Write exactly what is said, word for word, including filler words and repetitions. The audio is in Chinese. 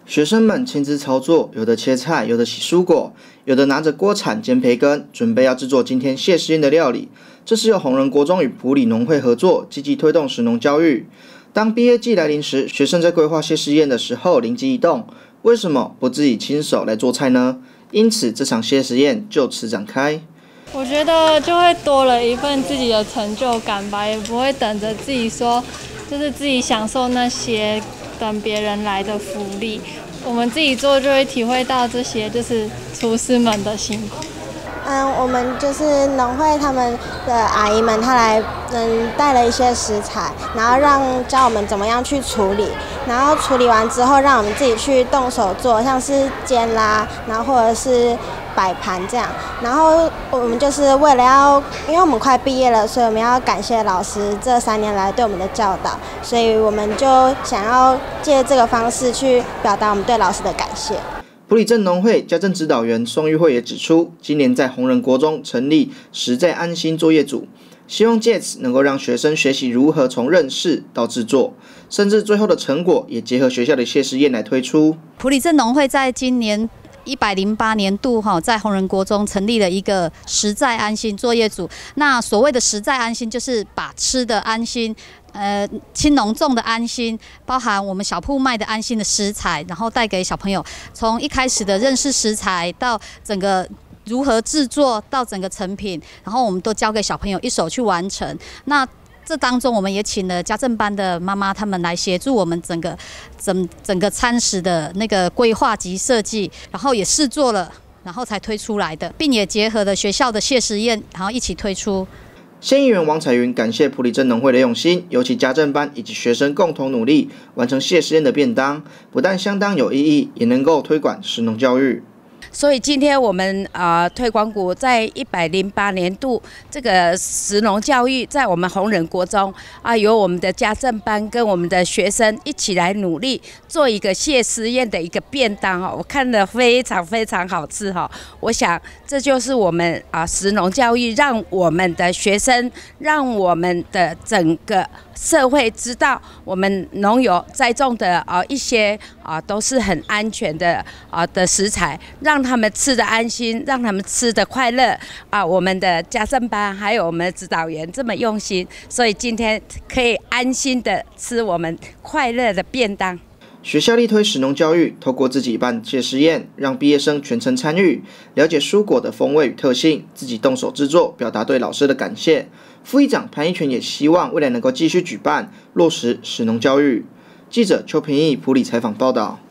学生们亲自操作，有的切菜，有的洗蔬果，有的拿着锅铲兼培根，准备要制作今天谢师宴的料理。这是由弘仁国中与埔里农会合作，积极推动食农教育。当毕业季来临时，学生在规划谢师宴的时候灵机一动，为什么不自己亲手来做菜呢？因此，这场谢师宴就此展开。 我觉得就会多了一份自己的成就感吧，也不会等着自己说，就是自己享受那些等别人来的福利。我们自己做就会体会到这些，就是厨师们的辛苦。 嗯，我们就是农会他们的阿姨们，她来嗯带了一些食材，然后让教我们怎么样去处理，然后处理完之后，让我们自己去动手做，像是煎啦，然后或者是摆盘这样。然后我们就是为了要，因为我们快毕业了，所以我们要感谢老师这三年来对我们的教导，所以我们就想要借这个方式去表达我们对老师的感谢。 埔里镇农会家政指导员宋玉慧也指出，今年在弘仁国中成立实在安心作业组，希望借此能够让学生学习如何从认识到制作，甚至最后的成果也结合学校的谢师宴来推出。 埔里镇农会在今年一百零八年度哈，在弘仁国中成立了一个实在安心作业组。那所谓的实在安心，就是把吃的安心。呃，青农种的安心，包含我们小铺卖的安心的食材，然后带给小朋友，从一开始的认识食材，到整个如何制作，到整个成品，然后我们都交给小朋友一手去完成。那这当中，我们也请了家政班的妈妈他们来协助我们整个整整个餐食的那个规划及设计，然后也试做了，然后才推出来的，并也结合了学校的谢师宴，然后一起推出。 县议员王彩云感谢埔里镇农会的用心，尤其家政班以及学生共同努力完成谢师宴的便当，不但相当有意义，也能够推广食农教育。 所以今天我们呃推广股在一百零八年度这个食农教育，在我们弘仁国中啊，由我们的家政班跟我们的学生一起来努力，做一个谢师宴的一个便当哦，我看了非常非常好吃哈。我想这就是我们啊食农教育，让我们的学生，让我们的整个社会知道，我们农友栽种的啊一些啊都是很安全的啊的食材，让他们吃的安心，让他们吃的快乐啊！我们的家政班还有我们的指导员这么用心，所以今天可以安心的吃我们快乐的便当。 学校力推食农教育，透过自己办谢师宴，让毕业生全程参与，了解蔬果的风味与特性，自己动手制作，表达对老师的感谢。副议长潘一全也希望未来能够继续举办，落实食农教育。记者邱平义埔里采访报道。